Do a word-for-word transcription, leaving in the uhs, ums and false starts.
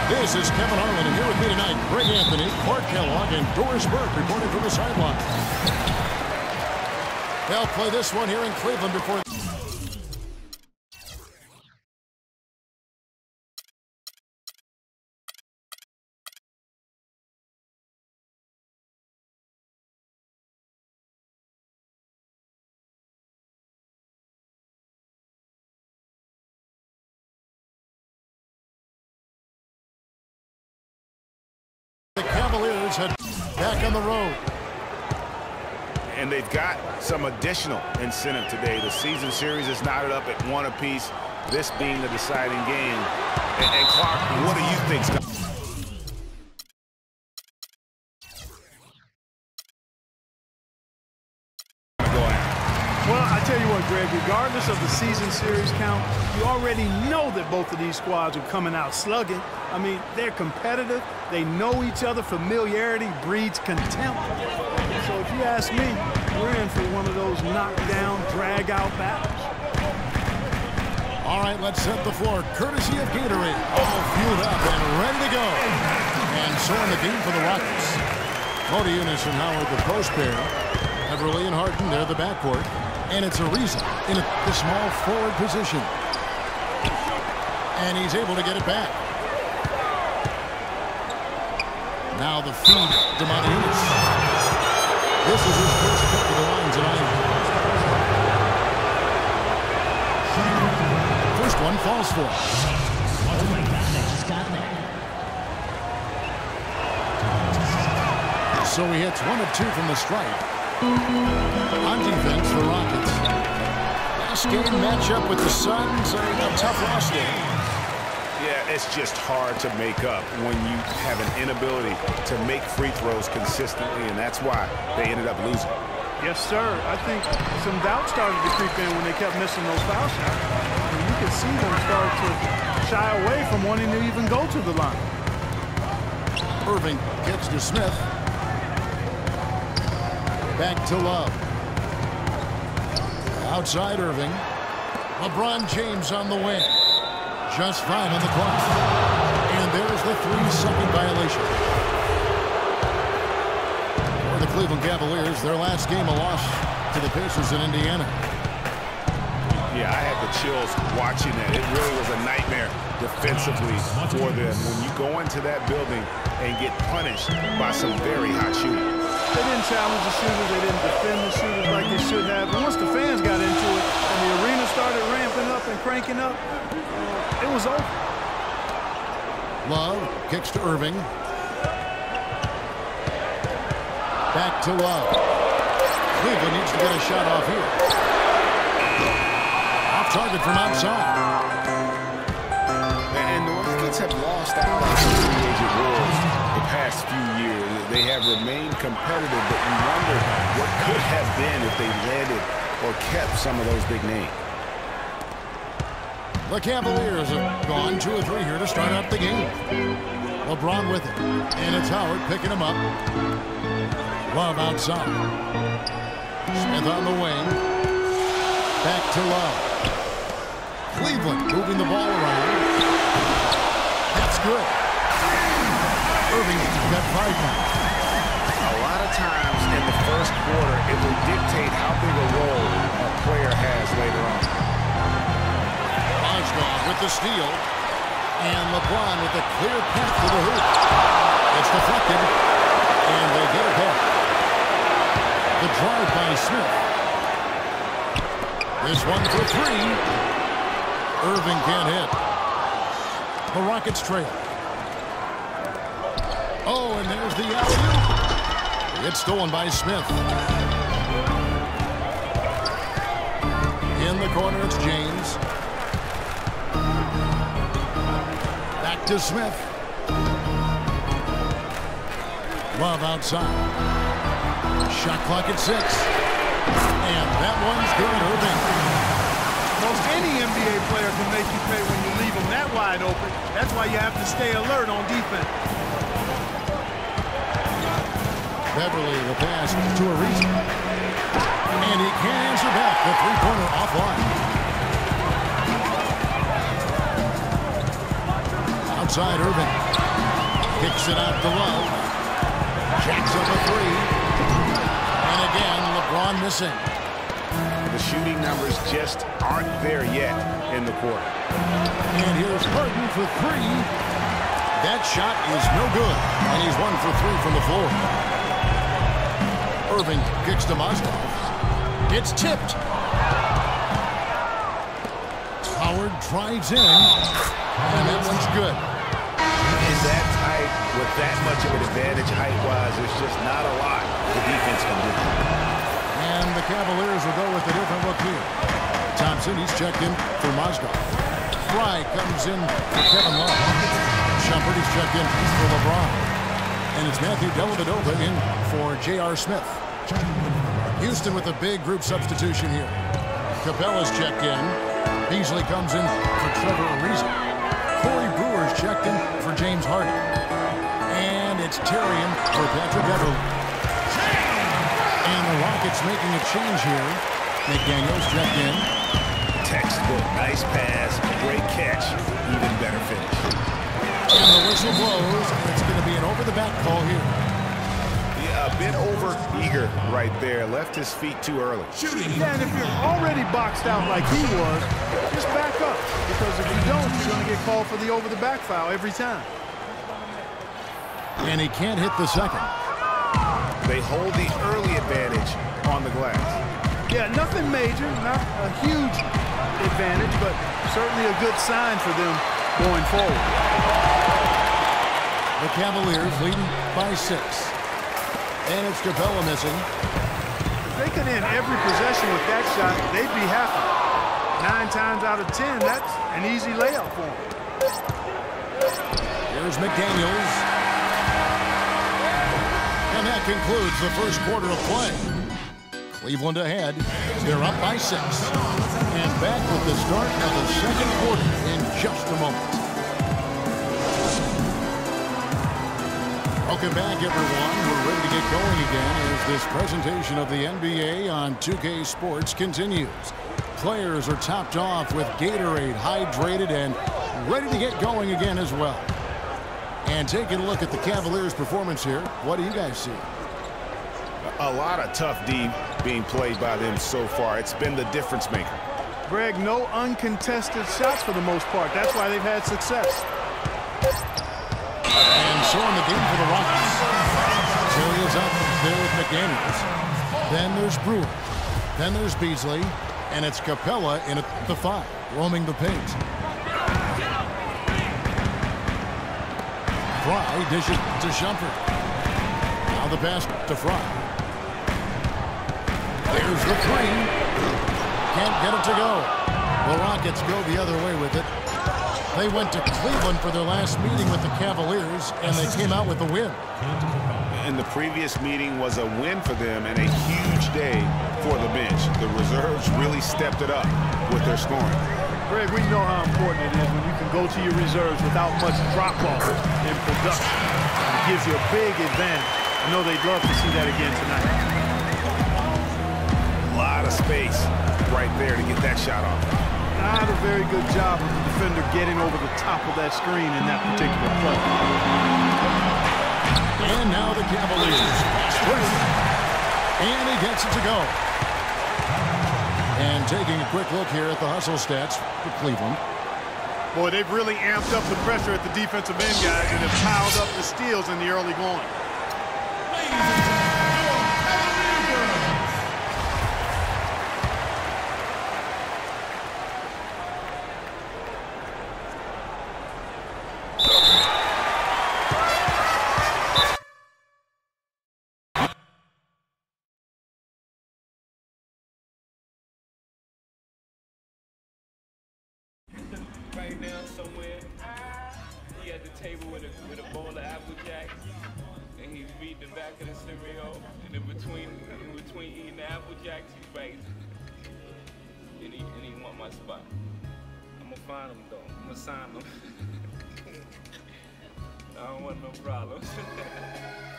This is Kevin Harlan, and here with me tonight, Greg Anthony, Clark Kellogg, and Doris Burke reporting from the sideline. They'll play this one here in Cleveland before. The Cavaliers had back on the road. And they've got some additional incentive today. The season series is knotted up at one apiece, this being the deciding game. And, and Clark, what do you think's going to Well, I tell you what, Greg, regardless of the season series count, you already know that both of these squads are coming out slugging. I mean, they're competitive. They know each other. Familiarity breeds contempt. So if you ask me, we're in for one of those knockdown, drag-out battles. All right, let's set the floor. Courtesy of Gatorade. All fueled up and ready to go. And so in the game for the Rockets. Modi Eunice and Howard, the post pair. Everly and Harden, they're the backcourt. And it's Ariza in a, the small forward position. And he's able to get it back. Now the feed to Modi Eunice. This is his first trip to the line tonight. First one falls for him. Oh my God, he's got that. So he hits one of two from the strike. On defense, the Rockets. Last game matchup with the Suns, a, a tough loss there. Yeah, it's just hard to make up when you have an inability to make free throws consistently, and that's why they ended up losing. Yes, sir. I think some doubt started to creep in when they kept missing those foul shots. And you could see them start to shy away from wanting to even go to the line. Irving gets to Smith. Back to Love. Outside Irving. LeBron James on the wing. Just five on the clock. And there's the three-second violation. For the Cleveland Cavaliers, their last game a loss to the Pacers in Indiana. Yeah, I had the chills watching that. It really was a nightmare defensively for them when you go into that building and get punished by some very hot shooting. They didn't challenge the shooters. They didn't defend the shooters like they should have. And once the fans got into it and the arena started ramping up and cranking up, it was over. Love kicks to Irving. Back to Love. Cleveland needs to get a shot off here. Off target from outside. And the Rockets have lost out on some free agent rules the past few years. They have remained competitive, but you wonder what could have been if they landed or kept some of those big names. The Cavaliers have gone two or three here to start out the game. LeBron with it. And it's Howard picking him up. Love outside. Smith on the wing. Back to Love. Cleveland moving the ball around. That's good. Irving's got five now. A lot of times in the first quarter, it will dictate how big a role a player has later on. Osgood with the steal. And LeBron with a clear path to the hoop. It's deflected. And they get it back. The drive by Smith. This one for three. Irving can't hit. The Rockets trail. Oh, and there's the alley-oop. It's stolen by Smith. In the corner, it's James. Back to Smith. Love outside. Shot clock at six. And that one's good, Irving. Most any N B A player can make you pay when you leave them that wide open. That's why you have to stay alert on defense. Beverly the pass to Ariza. And he can't answer back. The three-pointer offline. outside Irving. Kicks it out to Love. Jacks up a three. And again, LeBron missing. The shooting numbers just aren't there yet in the quarter. And here's Harden for three. That shot is no good. And he's one for three from the floor. Irving kicks to Mozgov. It's tipped. Howard drives in. And that one's good. Is that tight with that much of an advantage height-wise? There's just not a lot the defense can do. And the Cavaliers will go with a different look here. Thompson, he's checked in for Mozgov. Fry comes in for Kevin Love. Shumpert, he's checked in for LeBron. And it's Matthew Dellavedova in for J R Smith. Houston with a big group substitution here. Capella's checked in. Beasley comes in for Trevor Ariza. Corey Brewer's checked in for James Harden. And it's Tarian for Patrick Beverley. And the Rockets making a change here. McDaniels checked in. Textbook, nice pass, great catch, even better finish. And the whistle blows, and it's going to be an over-the-back call here. Yeah, a bit over-eager right there. Left his feet too early. Yeah, and if you're already boxed out like he was, just back up. Because if you don't, you're going to get called for the over-the-back foul every time. And he can't hit the second. They hold the early advantage on the glass. Yeah, nothing major, not a huge advantage, but certainly a good sign for them going forward. The Cavaliers leading by six. And it's Capella missing. If they could end every possession with that shot, they'd be happy. Nine times out of ten, that's an easy layup for them. Here's McDaniels. And that concludes the first quarter of play. Cleveland ahead. They're up by six. And back with the start of the second quarter in just a moment. Welcome back, everyone. We're ready to get going again as this presentation of the N B A on two K Sports continues. Players are topped off with Gatorade, hydrated, and ready to get going again as well. And taking a look at the Cavaliers' performance here, what do you guys see? A lot of tough D being played by them so far. It's been the difference maker. Greg, no uncontested shots for the most part. That's why they've had success. And so in the game for the Rockets. Terry is up there with McDaniels. Then there's Brewer. Then there's Beasley. And it's Capella in at the five, roaming the paint. Fry dishes to Shumpert. Now the pass to Fry. There's the three. Can't get it to go. The Rockets go the other way with it. They went to Cleveland for their last meeting with the Cavaliers, and they came out with a win. And the previous meeting was a win for them and a huge day for the bench. The reserves really stepped it up with their scoring. Greg, we know how important it is when you can go to your reserves without much drop-off in production. It gives you a big advantage. I know they'd love to see that again tonight. A lot of space right there to get that shot off. Not a very good job of the defender getting over the top of that screen in that particular play. And now the Cavaliers. And he gets it to go. And taking a quick look here at the hustle stats for Cleveland. Boy, they've really amped up the pressure at the defensive end, guys, and have piled up the steals in the early going. Right now, somewhere, he at the table with a, with a bowl of Apple Jacks, and he's reading the back of the cereal, and in between, in between eating the Apple Jacks, he's writing, and he, and he want my spot. I'm gonna find him though, I'm gonna sign him. I don't want no problems.